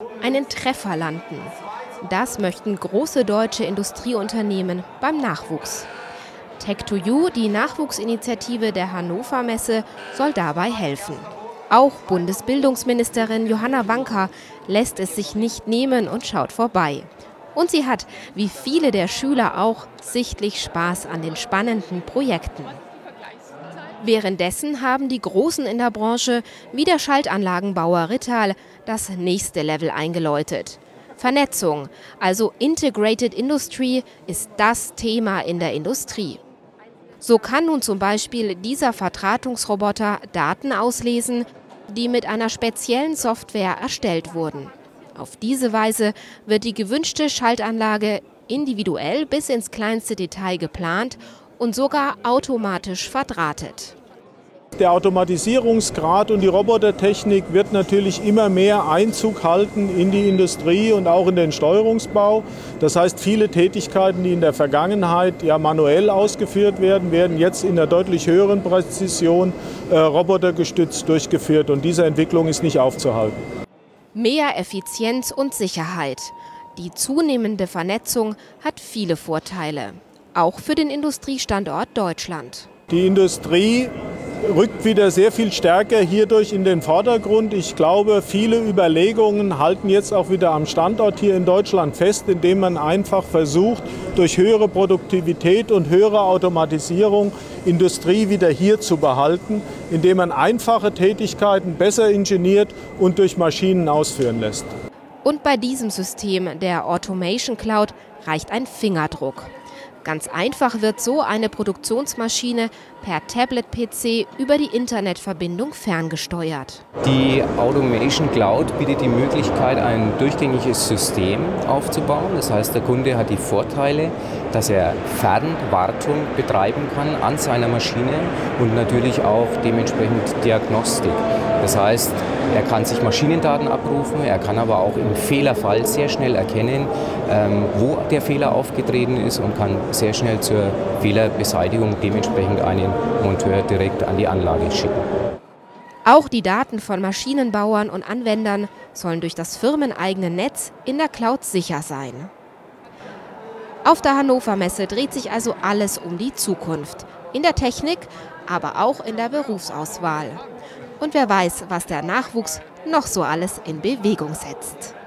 Einen Treffer landen. Das möchten große deutsche Industrieunternehmen beim Nachwuchs. Tech2You, die Nachwuchsinitiative der Hannover Messe, soll dabei helfen. Auch Bundesbildungsministerin Johanna Wanka lässt es sich nicht nehmen und schaut vorbei. Und sie hat, wie viele der Schüler auch, sichtlich Spaß an den spannenden Projekten. Währenddessen haben die Großen in der Branche, wie der Schaltanlagenbauer Rittal, das nächste Level eingeläutet. Vernetzung, also Integrated Industry, ist das Thema in der Industrie. So kann nun zum Beispiel dieser Verdrahtungsroboter Daten auslesen, die mit einer speziellen Software erstellt wurden. Auf diese Weise wird die gewünschte Schaltanlage individuell bis ins kleinste Detail geplant und sogar automatisch verdrahtet. Der Automatisierungsgrad und die Robotertechnik wird natürlich immer mehr Einzug halten in die Industrie und auch in den Steuerungsbau. Das heißt, viele Tätigkeiten, die in der Vergangenheit ja manuell ausgeführt werden, werden jetzt in der deutlich höheren Präzision robotergestützt durchgeführt. Und diese Entwicklung ist nicht aufzuhalten. Mehr Effizienz und Sicherheit. Die zunehmende Vernetzung hat viele Vorteile, auch für den Industriestandort Deutschland. Die Industrie rückt wieder sehr viel stärker hierdurch in den Vordergrund. Ich glaube, viele Überlegungen halten jetzt auch wieder am Standort hier in Deutschland fest, indem man einfach versucht, durch höhere Produktivität und höhere Automatisierung Industrie wieder hier zu behalten, indem man einfache Tätigkeiten besser ingeniert und durch Maschinen ausführen lässt. Und bei diesem System der Automation Cloud reicht ein Fingerdruck. Ganz einfach wird so eine Produktionsmaschine per Tablet-PC über die Internetverbindung ferngesteuert. Die Automation Cloud bietet die Möglichkeit, ein durchgängiges System aufzubauen. Das heißt, der Kunde hat die Vorteile, dass er Fernwartung betreiben kann an seiner Maschine und natürlich auch dementsprechend Diagnostik. Das heißt, er kann sich Maschinendaten abrufen, er kann aber auch im Fehlerfall sehr schnell erkennen, wo der Fehler aufgetreten ist und kann sehr schnell zur Fehlerbeseitigung dementsprechend einen Monteur direkt an die Anlage schicken. Auch die Daten von Maschinenbauern und Anwendern sollen durch das firmeneigene Netz in der Cloud sicher sein. Auf der Hannover Messe dreht sich also alles um die Zukunft. In der Technik, aber auch in der Berufsauswahl. Und wer weiß, was der Nachwuchs noch so alles in Bewegung setzt.